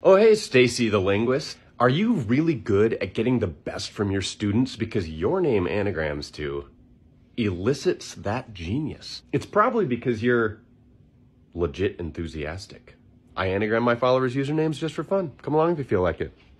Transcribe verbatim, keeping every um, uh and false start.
Oh, hey, Stacy the linguist. Are you really good at getting the best from your students? Because your name anagrams to elicits that genius. It's probably because you're legit enthusiastic. I anagram my followers' usernames just for fun. Come along if you feel like it.